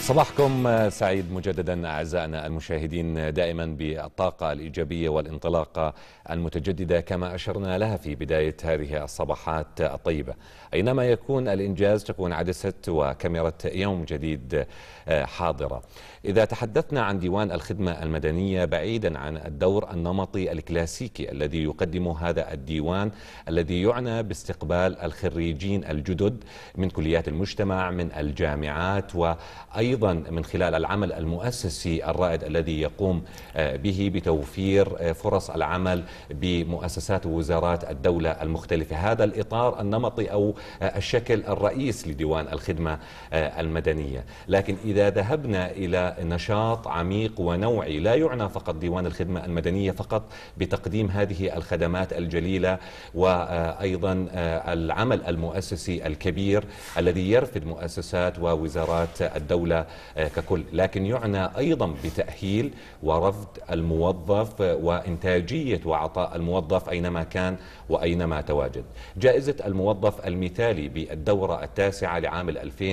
صباحكم سعيد مجددا أعزائنا المشاهدين، دائما بالطاقة الإيجابية والانطلاقة المتجددة كما أشرنا لها في بداية هذه الصباحات الطيبة. أينما يكون الإنجاز تكون عدسة وكاميرا يوم جديد حاضرة. إذا تحدثنا عن ديوان الخدمة المدنية بعيدا عن الدور النمطي الكلاسيكي الذي يقدمه هذا الديوان الذي يعنى باستقبال الخريجين الجدد من كليات المجتمع من الجامعات، وأيضا من خلال العمل المؤسسي الرائد الذي يقوم به بتوفير فرص العمل بمؤسسات ووزارات الدولة المختلفة. هذا الإطار النمطي أو الشكل الرئيس لديوان الخدمة المدنية. لكن إذا ذهبنا إلى نشاط عميق ونوعي، لا يعنى فقط ديوان الخدمة المدنية فقط بتقديم هذه الخدمات الجليلة، وأيضا العمل المؤسسي الكبير الذي يرفد مؤسسات ووزارات الدولة ككل، لكن يعنى أيضا بتأهيل ورفد الموظف وإنتاجية وعطاء الموظف أينما كان وأينما تواجد. جائزة الموظف المثالي بالدورة التاسعة لعام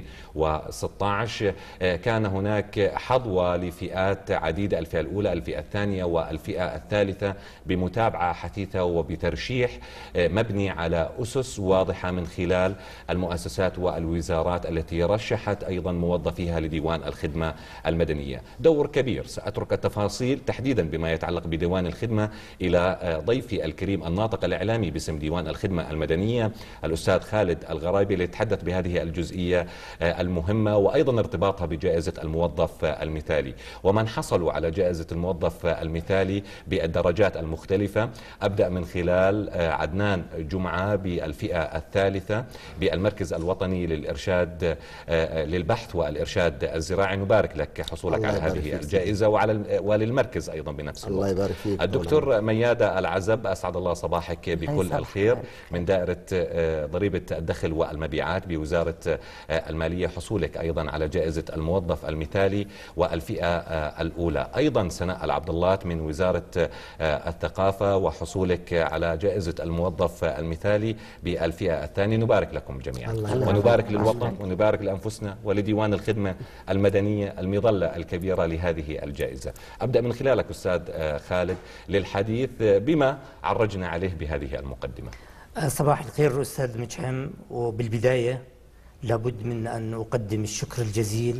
2016 كان هناك حظوة لفئات عديدة، الفئة الأولى، الفئة الثانية والفئة الثالثة، بمتابعة حثيثة وبترشيح مبني على أسس واضحة من خلال المؤسسات والوزارات التي رشحت أيضا موظفيها لديوان الخدمة المدنية. دور كبير، سأترك التفاصيل تحديدا بما يتعلق بديوان الخدمة إلى ضيفي الكريم الناطق الإعلامي باسم ديوان الخدمة المدنية الأستاذ خالد الغرايبي ليتحدث بهذه الجزئية المهمة، وأيضا ارتباطها بجائزة الموظف المثالي ومن حصلوا على جائزة الموظف المثالي بالدرجات المختلفة. أبدأ من خلال عدنان جمعة بالفئة الثالثة بالمركز الوطني للإرشاد للبحث والإرشاد الزراعي. نبارك لك حصولك على هذه الجائزة وللمركز أيضا بنفس الوقت. الله يبارك فيك. الدكتور ميادة العزب، أسعد الله صباحك بكل الخير، من دائرة ضريبة الدخل والمبيعات بوزارة المالية، حصولك أيضا على جائزة الموظف المثالي والفئة الأولى. أيضا سناء العبد الله من وزارة الثقافة وحصولك على جائزة الموظف المثالي بالفئة الثانية. نبارك لكم جميعا ونبارك للوطن ونبارك لأنفسنا ولديوان الخدمة المدنية المظلة الكبيرة لهذه الجائزة. أبدأ من خلالك أستاذ خالد للحديث بما عرجنا عليه بهذه المقدمة. صباح الخير أستاذ مجحم، وبالبداية لابد من أن أقدم الشكر الجزيل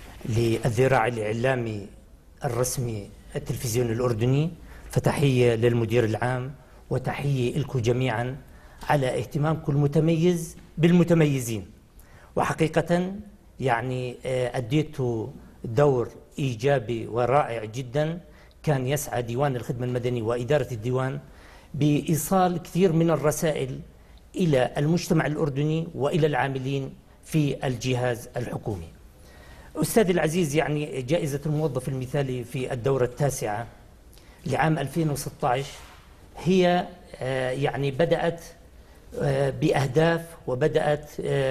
للذراع الإعلامي الرسمي التلفزيون الأردني، فتحية للمدير العام وتحية لكم جميعا على اهتمامكم المتميز بالمتميزين. وحقيقة يعني أديتوا دور إيجابي ورائع جدا. كان يسعى ديوان الخدمة المدني وإدارة الديوان بإيصال كثير من الرسائل إلى المجتمع الأردني وإلى العاملين في الجهاز الحكومي. أستاذ العزيز، يعني جائزة الموظف المثالي في الدورة التاسعة لعام 2016 هي يعني بدأت بأهداف وبدأت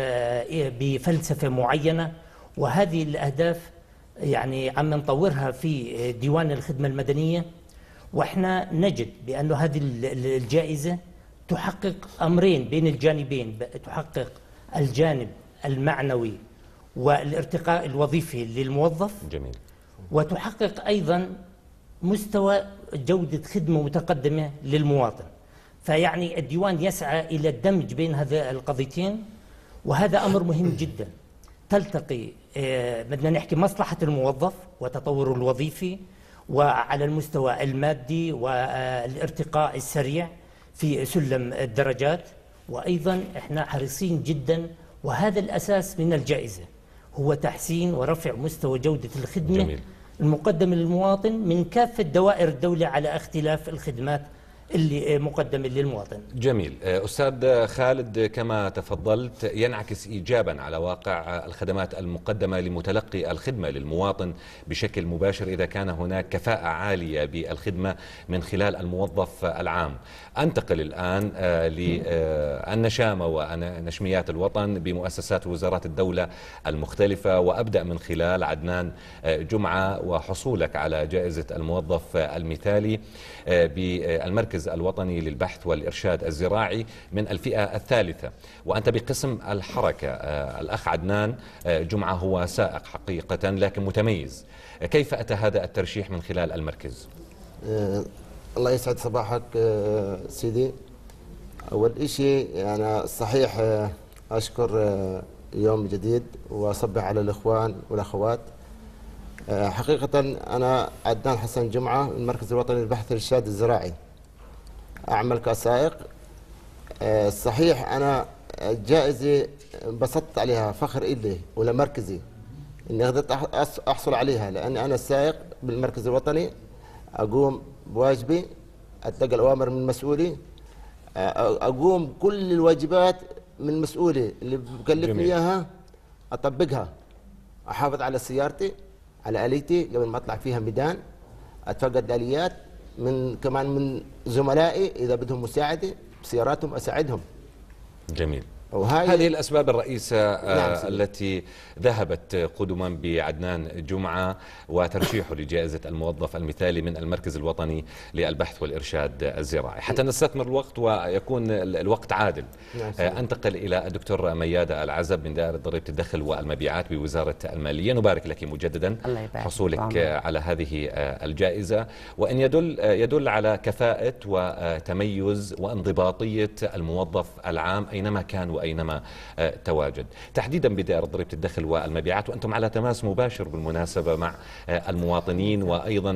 بفلسفة معينة، وهذه الأهداف يعني عم نطورها في ديوان الخدمة المدنية. وإحنا نجد بأن هذه الجائزة تحقق أمرين بين الجانبين، تحقق الجانب المعنوي والارتقاء الوظيفي للموظف. جميل. وتحقق أيضا مستوى جودة خدمة متقدمة للمواطن. فيعني الديوان يسعى إلى الدمج بين هذه القضيتين، وهذا أمر مهم جدا. تلتقي بدنا نحكي مصلحة الموظف وتطوره الوظيفي وعلى المستوى المادي والارتقاء السريع في سلم الدرجات، وأيضا احنا حريصين جدا، وهذا الأساس من الجائزة هو تحسين ورفع مستوى جودة الخدمة. جميل. المقدمة للمواطن من كافة دوائر الدولة على اختلاف الخدمات اللي مقدمة للمواطن. جميل. أستاذ خالد، كما تفضلت ينعكس إيجابا على واقع الخدمات المقدمة لمتلقي الخدمة للمواطن بشكل مباشر إذا كان هناك كفاءة عالية بالخدمة من خلال الموظف العام. أنتقل الآن للنشامة ونشميات الوطن بمؤسسات وزارات الدولة المختلفة، وأبدأ من خلال عدنان جمعة وحصولك على جائزة الموظف المثالي بالمركز المركز الوطني للبحث والإرشاد الزراعي من الفئة الثالثة، وأنت بقسم الحركة. الأخ عدنان جمعة هو سائق حقيقة لكن متميز. كيف أتى هذا الترشيح من خلال المركز؟ الله يسعد صباحك سيدي. أول شيء أنا صحيح أشكر يوم جديد وأصبح على الإخوان والأخوات. حقيقة أنا عدنان حسن جمعة من المركز الوطني للبحث والإرشاد الزراعي، أعمل كسائق. صحيح أنا الجائزة انبسطت عليها، فخر إلي ولمركزي إني قدرت أحصل عليها، لأن أنا السائق بالمركز الوطني أقوم بواجبي، أتلقى الأوامر من مسؤولي، أقوم كل الواجبات من مسؤولي اللي بكلفني إياها أطبقها، أحافظ على سيارتي على آليتي قبل ما أطلع فيها ميدان، أتفقد آليات كمان من زملائي إذا بدهم مساعدة بسياراتهم أساعدهم. جميل. هذه الأسباب الرئيسة التي ذهبت قدما بعدنان جمعة وترشيحه لجائزة الموظف المثالي من المركز الوطني للبحث والإرشاد الزراعي. حتى نستثمر الوقت ويكون الوقت عادل، أنتقل إلى الدكتور ميادة العزب من دائرة ضريبة الدخل والمبيعات بوزارة المالية. نبارك لك مجددا حصولك على هذه الجائزة، وإن يدل على كفاءة وتميز وانضباطية الموظف العام أينما كان وأينما تواجد، تحديدا بدائرة ضريبة الدخل والمبيعات، وأنتم على تماس مباشر بالمناسبة مع المواطنين وأيضا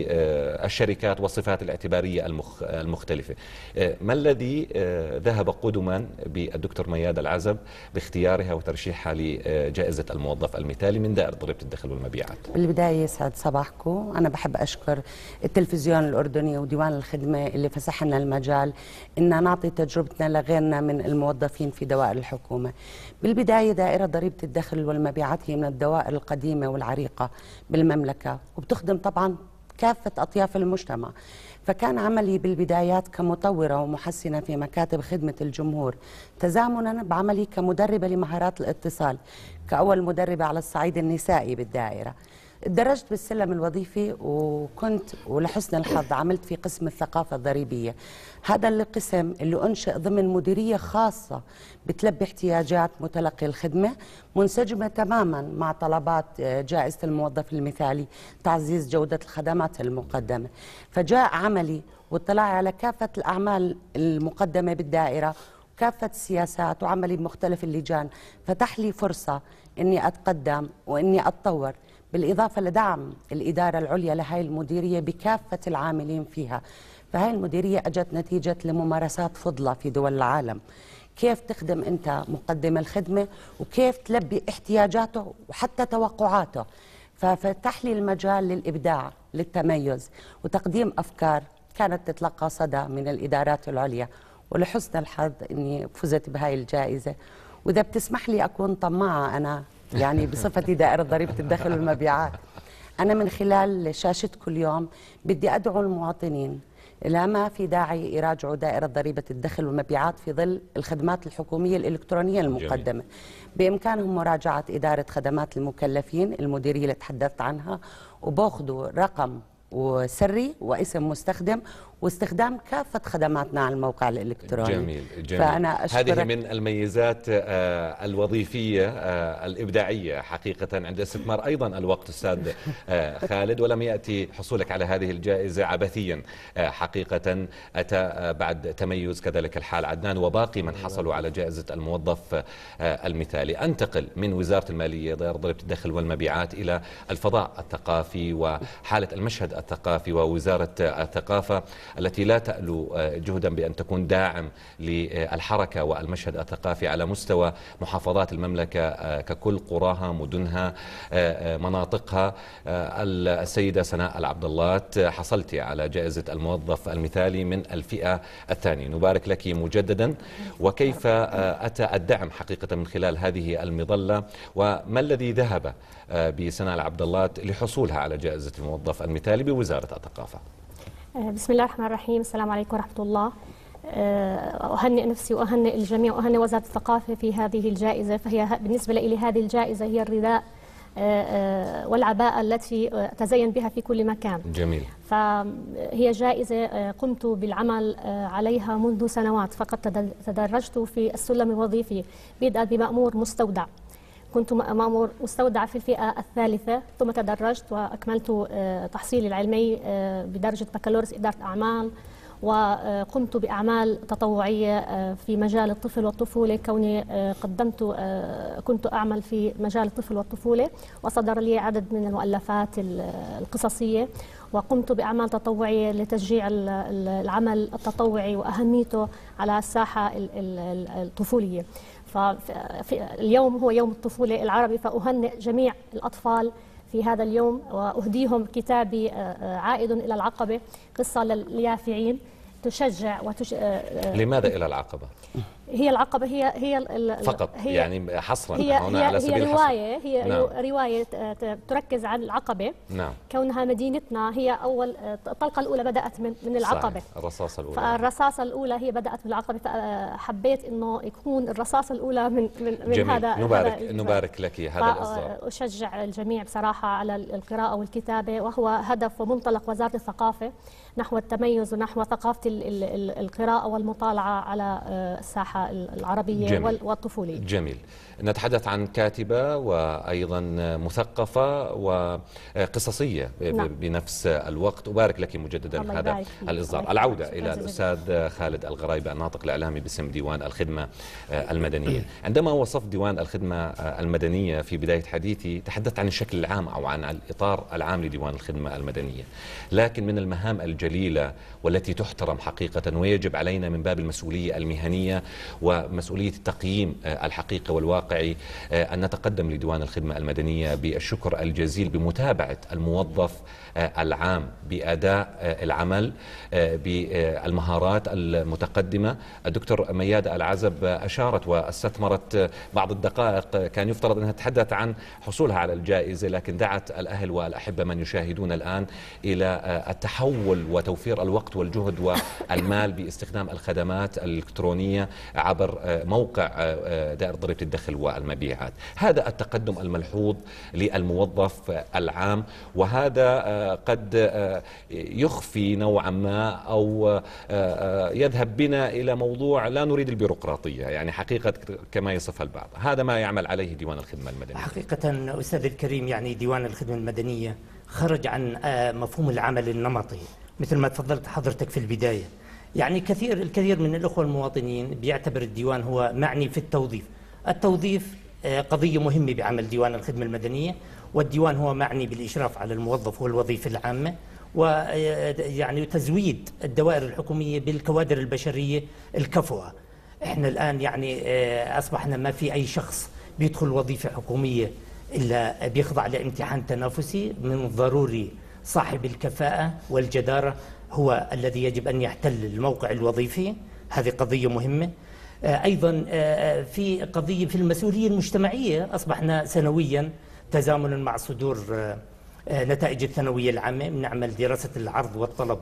بالشركات والصفات الاعتبارية المختلفة. ما الذي ذهب قدما بالدكتور ميادة العزب باختيارها وترشيحها لجائزة الموظف المثالي من دائرة ضريبة الدخل والمبيعات؟ بالبداية يسعد صباحكم. أنا بحب أشكر التلفزيون الأردني وديوان الخدمة اللي فسح لنا المجال إن نعطي تجربتنا لغيرنا من الموظفين في دوائر الحكومة. بالبداية دائرة ضريبة الدخل والمبيعات هي من الدوائر القديمة والعريقة بالمملكة، وبتخدم طبعا كافة أطياف المجتمع. فكان عملي بالبدايات كمطورة ومحسنة في مكاتب خدمة الجمهور تزامنا بعملي كمدربة لمهارات الاتصال، كأول مدربة على الصعيد النسائي بالدائرة. تدرجت بالسلم الوظيفي وكنت ولحسن الحظ عملت في قسم الثقافة الضريبية. هذا القسم اللي أنشئ ضمن مديرية خاصة بتلبي احتياجات متلقي الخدمة، منسجمة تماما مع طلبات جائزة الموظف المثالي، تعزيز جودة الخدمات المقدمة. فجاء عملي واطلاعي على كافة الأعمال المقدمة بالدائرة وكافة السياسات وعملي بمختلف اللجان فتح لي فرصة أني أتقدم وأني أتطور، بالإضافة لدعم الإدارة العليا لهذه المديرية بكافة العاملين فيها. فهذه المديرية أجت نتيجة لممارسات فضلة في دول العالم، كيف تخدم أنت مقدم الخدمة وكيف تلبي احتياجاته وحتى توقعاته. ففتح لي المجال للإبداع، للتميز وتقديم أفكار كانت تتلقى صدى من الإدارات العليا، ولحسن الحظ أني فزت بهاي الجائزة. وإذا بتسمح لي أكون طماعة أنا يعني بصفتي دائرة ضريبة الدخل والمبيعات، أنا من خلال شاشتكم اليوم بدي أدعو المواطنين لا ما في داعي يراجعوا دائرة ضريبة الدخل والمبيعات في ظل الخدمات الحكومية الإلكترونية المقدمة. بإمكانهم مراجعة إدارة خدمات المكلفين المديرية اللي تحدثت عنها، وباخذوا رقم وسري واسم مستخدم واستخدام كافة خدماتنا على الموقع الإلكتروني. جميل جميل. فأنا هذه من الميزات الوظيفية الإبداعية حقيقة عند استثمار أيضا الوقت أستاذ خالد، ولم يأتي حصولك على هذه الجائزة عبثيا حقيقة، أتى بعد تميز. كذلك الحال عدنان وباقي من حصلوا على جائزة الموظف المثالي. أنتقل من وزارة المالية دائرة ضريبة الدخل والمبيعات إلى الفضاء الثقافي وحالة المشهد الثقافي ووزارة الثقافة التي لا تألو جهدا بأن تكون داعم للحركة والمشهد الثقافي على مستوى محافظات المملكة ككل، قراها، مدنها، مناطقها. السيدة سناء العبداللات حصلت على جائزة الموظف المثالي من الفئة الثانية، نبارك لك مجددا. وكيف أتى الدعم حقيقة من خلال هذه المظلة، وما الذي ذهب بسناء العبداللات لحصولها على جائزة الموظف المثالي بوزارة الثقافة؟ بسم الله الرحمن الرحيم. السلام عليكم ورحمة الله. أهنئ نفسي وأهنئ الجميع وأهنئ وزارة الثقافة في هذه الجائزة، فهي بالنسبة لي هذه الجائزة هي الرداء والعباءة التي أتزين بها في كل مكان. جميل. فهي جائزة قمت بالعمل عليها منذ سنوات، فقد تدرجت في السلم الوظيفي بدءا بمأمور مستودع. كنت مأمور مستودع في الفئة الثالثة، ثم تدرجت وأكملت تحصيلي العلمي بدرجة بكالوريوس إدارة أعمال، وقمت بأعمال تطوعية في مجال الطفل والطفولة، كوني كنت أعمل في مجال الطفل والطفولة، وصدر لي عدد من المؤلفات القصصية، وقمت بأعمال تطوعية لتشجيع العمل التطوعي وأهميته على الساحة الطفولية. فاليوم هو يوم الطفولة العربي، فأهنئ جميع الأطفال في هذا اليوم وأهديهم كتابي عائد إلى العقبة، قصة لليافعين تشجع لماذا إلى العقبة؟ هي العقبة هي فقط، يعني حصرا هي هنا على سبيل هي رواية الحصر. هي نعم. رواية تركز عن العقبة. نعم. كونها مدينتنا هي أول الطلقة الأولى بدأت من العقبة. صحيح. الرصاصة الأولى. فالرصاصة الأولى هي بدأت من العقبة، فحبيت إنه يكون الرصاصة الأولى من جميل. هذا. نبارك لك هذا الإصدار. أشجع الجميع بصراحة على القراءة والكتابة، وهو هدف ومنطلق وزارة الثقافة نحو التميز ونحو ثقافة القراءة والمطالعة على الساحة العربية. جميل. والطفولية. جميل. نتحدث عن كاتبة وأيضا مثقفة وقصصية نعم. بنفس الوقت. أبارك لك مجددا هذا الإصدار. العودة إلى الأستاذ خالد الغرايبة، الناطق الإعلامي باسم ديوان الخدمة المدنية. عندما وصفت ديوان الخدمة المدنية في بداية حديثي تحدثت عن الشكل العام أو عن الإطار العام لديوان الخدمة المدنية، لكن من المهام الجليلة والتي تحترم حقيقة ويجب علينا من باب المسؤولية المهنية ومسؤولية التقييم الحقيقي والواقعي أن نتقدم لديوان الخدمة المدنية بالشكر الجزيل بمتابعة الموظف العام بأداء العمل بالمهارات المتقدمة. الدكتور ميادة العزب أشارت واستثمرت بعض الدقائق كان يفترض أنها تتحدث عن حصولها على الجائزة، لكن دعت الأهل والأحبة من يشاهدون الآن إلى التحول وتوفير الوقت والجهد والمال باستخدام الخدمات الإلكترونية عبر موقع دائرة ضريبة الدخل والمبيعات. هذا التقدم الملحوظ للموظف العام، وهذا قد يخفي نوعا ما أو يذهب بنا إلى موضوع لا نريد البيروقراطية، يعني حقيقة كما يصفها البعض. هذا ما يعمل عليه ديوان الخدمة المدنية. حقيقة أستاذ الكريم، يعني ديوان الخدمة المدنية خرج عن مفهوم العمل النمطي مثل ما تفضلت حضرتك في البداية. يعني الكثير من الأخوة المواطنين بيعتبر الديوان هو معني في التوظيف. التوظيف قضية مهمة بعمل ديوان الخدمة المدنية، والديوان هو معني بالإشراف على الموظف والوظيفة العامة، ويعني تزويد الدوائر الحكومية بالكوادر البشرية الكفؤة. احنا الآن يعني أصبحنا ما في أي شخص بيدخل وظيفة حكومية إلا بيخضع لامتحان تنافسي. من الضروري صاحب الكفاءة والجدارة هو الذي يجب أن يحتل الموقع الوظيفي. هذه قضية مهمة. أيضا في قضية في المسؤولية المجتمعية. أصبحنا سنويا تزامنا مع صدور نتائج الثانوية العامة بنعمل دراسة العرض والطلب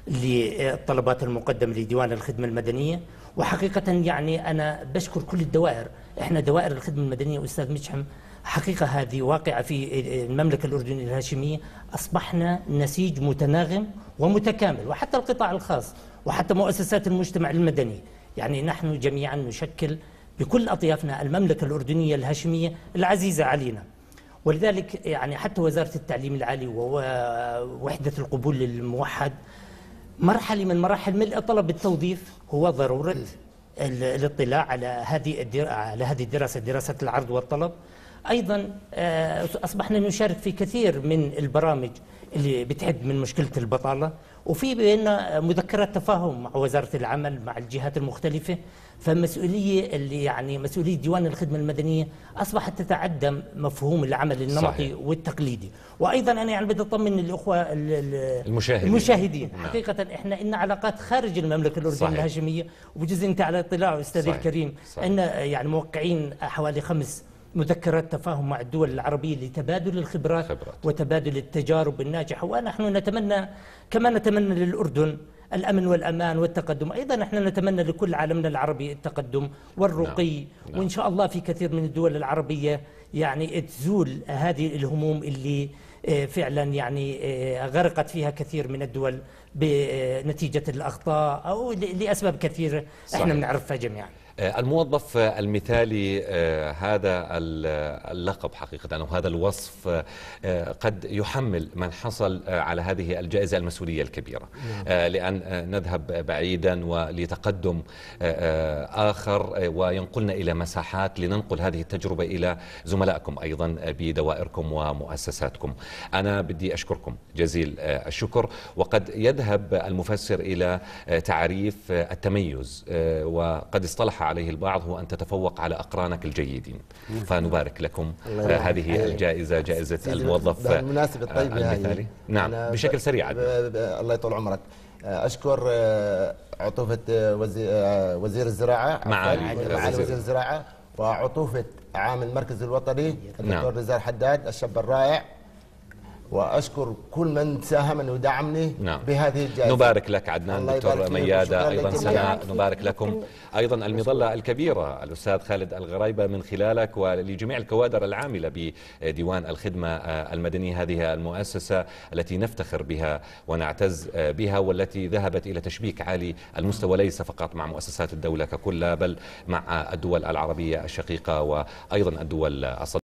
للطلبات المقدمة لديوان الخدمة المدنية. وحقيقة يعني أنا بشكر كل الدوائر. إحنا دوائر الخدمة المدنية أستاذ مجحم حقيقة هذه واقعة في المملكة الأردنية الهاشمية. أصبحنا نسيج متناغم ومتكامل، وحتى القطاع الخاص وحتى مؤسسات المجتمع المدني. يعني نحن جميعا نشكل بكل أطيافنا المملكة الأردنية الهاشمية العزيزة علينا. ولذلك يعني حتى وزارة التعليم العالي ووحدة القبول الموحد مرحلة من مراحل ملء طلب التوظيف هو ضرورة الاطلاع على هذه الدراسة، دراسة العرض والطلب. أيضا أصبحنا نشارك في كثير من البرامج اللي بتحد من مشكلة البطالة، وفي بيننا مذكرات تفاهم مع وزارة العمل مع الجهات المختلفة. فالمسؤولية اللي يعني مسؤولية ديوان الخدمة المدنية أصبحت تتعدى مفهوم العمل النمطي صحيح. والتقليدي. وأيضا أنا يعني بدي أطمن الأخوة المشاهدين. نعم. حقيقة إحنا إن علاقات خارج المملكة الأردنية الهاشمية، وبجزء أنت على اطلاع أستاذ الكريم أن يعني موقعين حوالي 5 مذكرات تفاهم مع الدول العربية لتبادل الخبرات وتبادل التجارب الناجحة. ونحن نتمنى كما نتمنى للأردن الأمن والأمان والتقدم. أيضا نحن نتمنى لكل عالمنا العربي التقدم والرقي. نعم. وإن شاء الله في كثير من الدول العربية يعني تزول هذه الهموم اللي فعلا يعني غرقت فيها كثير من الدول بنتيجة الأخطاء أو لأسباب كثيرة احنا بنعرفها جميعا. الموظف المثالي، هذا اللقب حقيقة وهذا الوصف قد يحمل من حصل على هذه الجائزة المسؤولية الكبيرة، لأن نذهب بعيدا ولتقدم آخر وينقلنا إلى مساحات لننقل هذه التجربة إلى زملائكم أيضا بدوائركم ومؤسساتكم. أنا بدي أشكركم جزيل الشكر. وقد يذهب المفسر إلى تعريف التميز، وقد اصطلح عليه البعض، هو أن تتفوق على أقرانك الجيدين. فنبارك لكم هذه الجائزة، جائزة الموظف المثالي. نعم، بشكل سريع. الله يطول عمرك. أشكر عطوفة وزير الزراعة، معالي وزير الزراعة، وعطوفة عامل المركز الوطني الدكتور رزاق حداد الشاب الرائع، وأشكر كل من ساهم أن يدعمني بهذه الجائزة. نبارك لك عدنان دكتور ميادة، أيضا سناء نبارك لكم، أيضا المظلة الكبيرة الأستاذ خالد الغريبة من خلالك، ولجميع الكوادر العاملة بديوان الخدمة المدنية، هذه المؤسسة التي نفتخر بها ونعتز بها، والتي ذهبت إلى تشبيك عالي المستوى ليس فقط مع مؤسسات الدولة ككل، بل مع الدول العربية الشقيقة وأيضا الدول الصديقة.